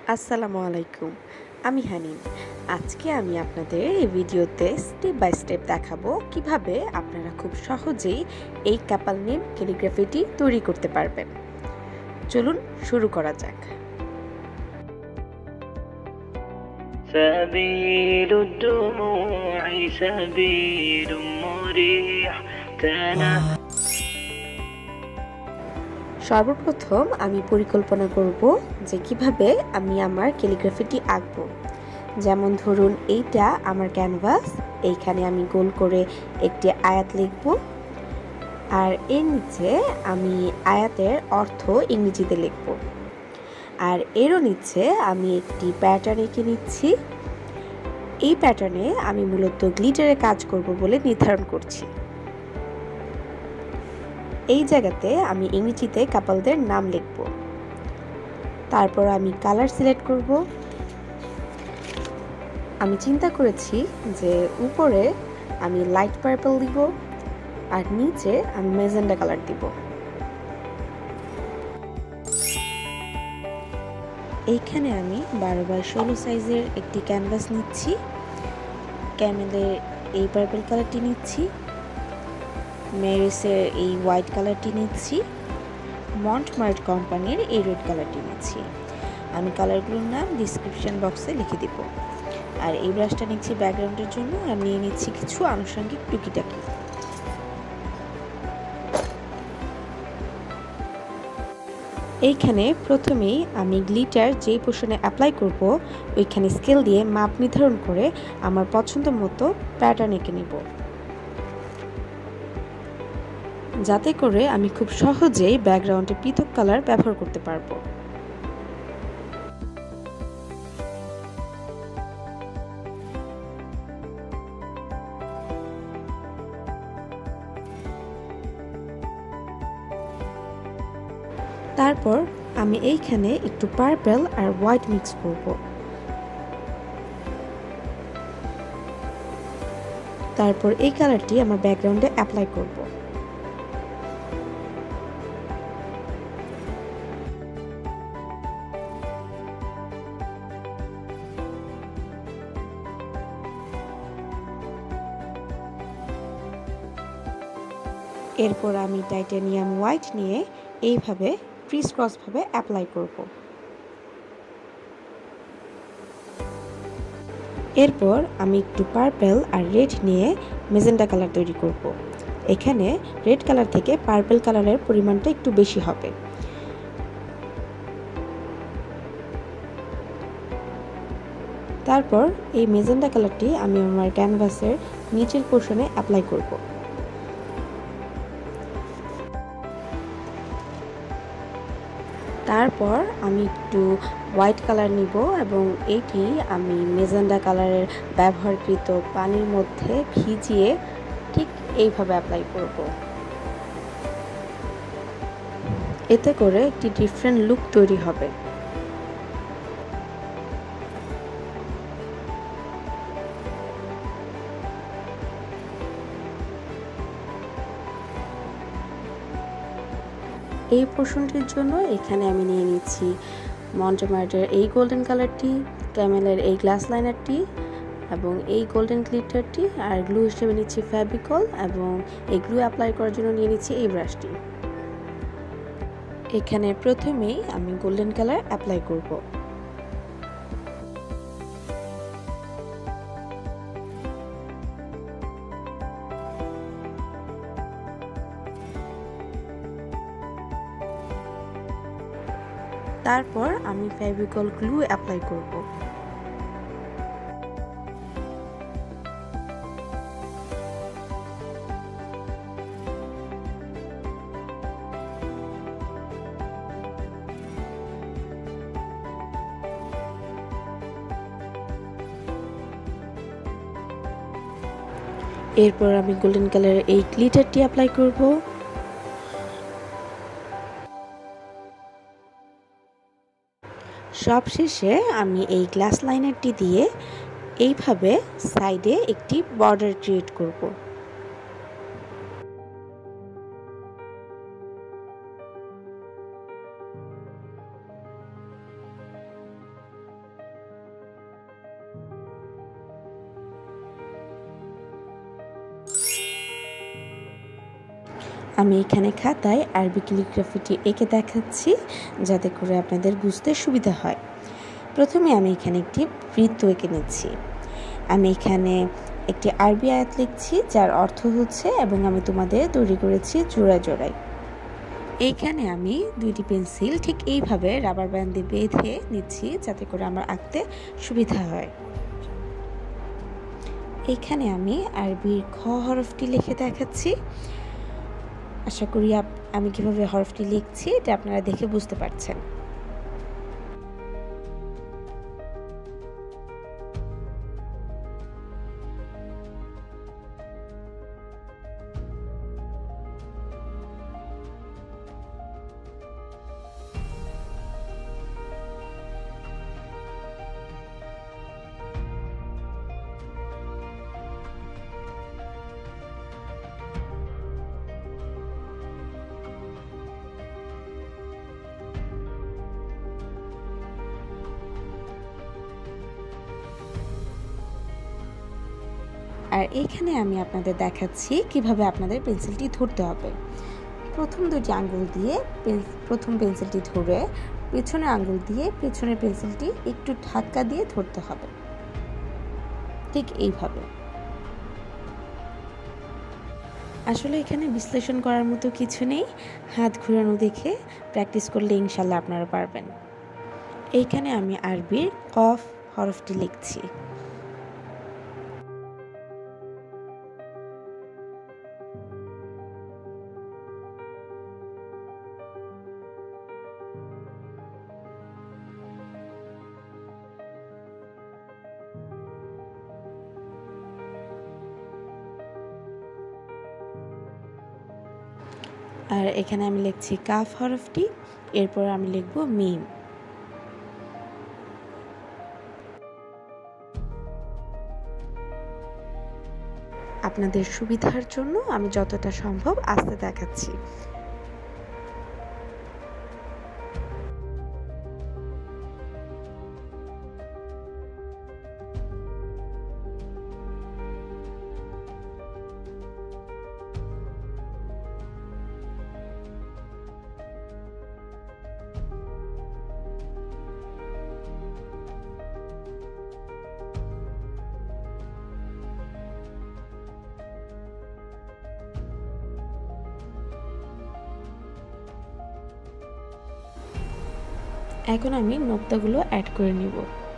আসসালামু আলাইকুম। আমি হানিন। আজকে আমি আপনাদের এই ভিডিওতে স্টেপ বাই স্টেপ দেখাবো কিভাবে আপনারা খুব সহজেই এই ক্যাপাল নেম ক্যালিগ্রাফিটি তৈরি করতে পারবেন। চলুন শুরু করা যাক। سبيل الدموع سبيل مريح সর্বপ্রথম আমি পরিকল্পনা করব যে কিভাবে আমি আমার ক্যালিগ্রাফিটি আঁকবো। যেমন ধরুন এইটা আমার ক্যানভাস, এইখানে আমি গোল করে একটি আয়াত লিখব, আর এর নিচে আমি আয়াতের অর্থ ইংরেজিতে লিখব, আর এরও নিচে আমি একটি প্যাটার্ন এঁকে নিচ্ছি। এই প্যাটার্নে আমি মূলত গ্লিটারে কাজ করব বলে নির্ধারণ করছি। এই জায়গাতে আমি ইংরেজিতে কাপলদের নাম লিখব। তারপর আমি কালার সিলেক্ট করব। আমি চিন্তা করেছি যে উপরে আমি লাইট পার্পল দিব আর নিচে আমি ম্যাজেন্ডা কালার দিব। এইখানে আমি 12x16 সাইজের একটি ক্যানভাস নিচ্ছি। ক্যামেলের এই পার্পল কালারটি নিচ্ছি, মেরিসের এই হোয়াইট কালারটি নিচ্ছি, মার্ট কোম্পানির এই রেড কালারটি নিচ্ছি। আমি কালারগুলোর নাম ডিসক্রিপশন বক্সে লিখে দিব। আর এই ব্রাশটা নিচ্ছি ব্যাকগ্রাউন্ডের জন্য, আর নিয়ে নিচ্ছি কিছু আনুষঙ্গিক টুকিটাকি। এইখানে প্রথমেই আমি গ্লিটার যেই পোর্শনে অ্যাপ্লাই করব ওইখানে স্কেল দিয়ে মাপ নির্ধারণ করে আমার পছন্দ মতো প্যাটার্ন এঁকে নিব, যাতে করে আমি খুব সহজেই ব্যাকগ্রাউন্ডে পৃথক কালার ব্যবহার করতে পারবো। তারপর আমি এইখানে একটু পার্পল আর হোয়াইট মিক্স করব। তারপর এই কালারটি আমার ব্যাকগ্রাউন্ডে অ্যাপ্লাই করব। এরপর আমি টাইটানিয়াম হোয়াইট নিয়ে এইভাবে ক্রিস ক্রস ভাবে অ্যাপ্লাই করব। এরপর আমি একটু পার্পল আর রেড নিয়ে ম্যাজেন্ডা কালার তৈরি করব। এখানে রেড কালার থেকে পার্পল কালারের পরিমাণটা একটু বেশি হবে। তারপর এই ম্যাজেন্ডা কালারটি আমি আমার ক্যানভাসের নিচের পোর্শনে অ্যাপ্লাই করব। তারপর আমি একটু হোয়াইট কালার নিব এবং এটি আমি ম্যাজেন্ডা কালারের ব্যবহারকৃত পানির মধ্যে ভিজিয়ে ঠিক এইভাবে অ্যাপ্লাই করব। এতে করে একটি ডিফারেন্ট লুক তৈরি হবে। এই পোর্শনটির জন্য এখানে আমি নিয়ে নিচ্ছি মন্টেমার্টের এই গোল্ডেন কালারটি, ক্যামেলের এই গ্লাস লাইনারটি এবং এই গোল্ডেন গ্লিটারটি, আর গ্লু হিসেবে নিচ্ছি ফেভিকল, এবং এই গ্লু অ্যাপ্লাই করার জন্য নিয়ে নিচ্ছি এই ব্রাশটি। এখানে প্রথমেই আমি গোল্ডেন কালার অ্যাপ্লাই করব। তারপর আমি ফেভিকল গ্লু অ্যাপ্লাই করব। এরপর আমি গোল্ডেন কালারের এই গ্লিটারটি অ্যাপ্লাই করব। সবশেষে আমি এই গ্লাস লাইনারটি দিয়ে এইভাবে সাইডে একটি বর্ডার ক্রিয়েট করব। আমি এখানে খাতায় আরবি ক্যালিগ্রাফিটি এঁকে দেখাচ্ছি যাতে করে আপনাদের বুঝতে সুবিধা হয়। প্রথমে আমি এখানে একটি বৃত্ত এঁকে নিচ্ছি। আমি এখানে একটি আরবি আয়াত লিখছি যার অর্থ হচ্ছে এবং আমি তোমাদের তৈরি করেছি জোড়ায় জোড়ায়। এইখানে আমি দুইটি পেন্সিল ঠিক এইভাবে রাবার ব্যান্ড দিয়ে বেঁধে নিচ্ছি যাতে করে আমার আঁকতে সুবিধা হয়। এইখানে আমি আরবির খ হরফটি লিখে দেখাচ্ছি। আশা করি আমি কিভাবে হরফটি লিখছি এটা আপনারা দেখে বুঝতে পারছেন। আর এইখানে আমি আপনাদের দেখাচ্ছি কিভাবে আপনাদের পেন্সিলটি ধরতে হবে। প্রথম দুটি আঙ্গুল দিয়ে প্রথম পেন্সিলটি ধরে পেছনের আঙ্গুল দিয়ে পেছনের পেন্সিলটি একটু ধাক্কা দিয়ে ধরতে হবে, ঠিক এইভাবে। আসলে এখানে বিশ্লেষণ করার মতো কিছু নেই, হাত ঘুরানো দেখে প্র্যাকটিস করলে ইনশাল্লাহ আপনারা পারবেন। এইখানে আমি আরবির কফ হরফটি লিখছি। আর এখানে আমি লিখছি কাফ হরফটি, এরপর আমি লিখব মিম। আপনাদের সুবিধার জন্য আমি যতটা সম্ভব আস্তে দেখাচ্ছি। এখন আমি নোক্তাগুলো অ্যাড করে নিব।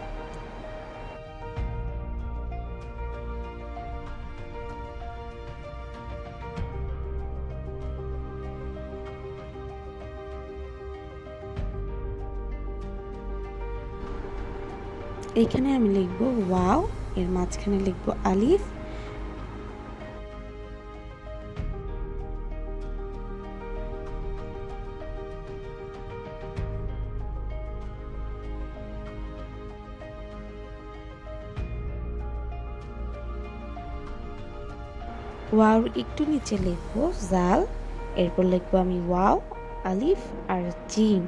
এখানে আমি লিখব ওয়াও, এর মাঝখানে লিখব আলিফ, ওয়াওর একটু নিচে লিখব জাল, এরপর লিখব আমি ওয়াও, আলিফ আর জিম।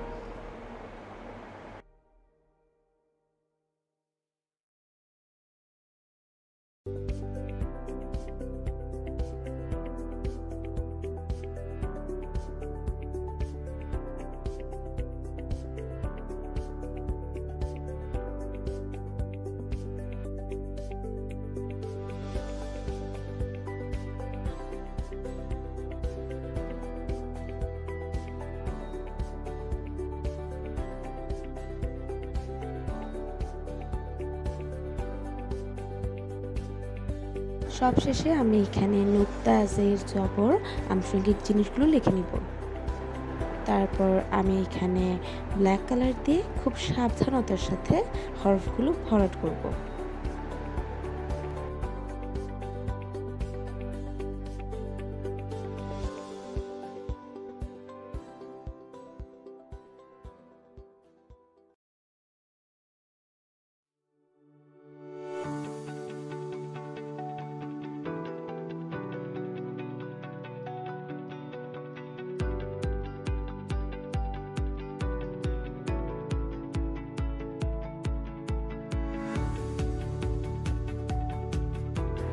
সবশেষে আমি এখানে নুক্তা জের জবর আনুষঙ্গিক জিনিসগুলো লিখে নিব। তারপর আমি এখানে ব্ল্যাক কালার দিয়ে খুব সাবধানতার সাথে হরফগুলো ভরাট করব।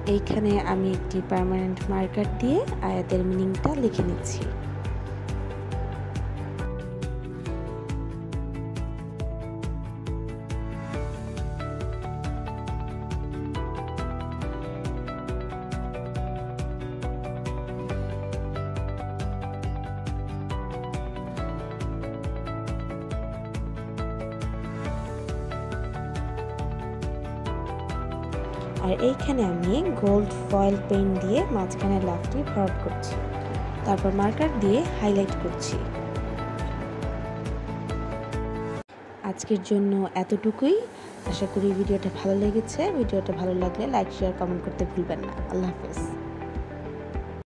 এইখানে আমি একটি পার্মানেন্ট মার্কার দিয়ে আয়াতের মিনিংটা লিখে নিচ্ছি। আর এইখানে আমি গোল্ড ফয়েল পেন দিয়ে মাঝখানে লাভটি ভরাট করছি, তারপর মার্কার দিয়ে হাইলাইট করছি। আজকের জন্য এতটুকুই। আশা করি ভিডিওটা ভালো লেগেছে। ভিডিওটা ভালো লাগলে লাইক শেয়ার কমেন্ট করতে ভুলবেন না। আল্লাহ হাফেজ।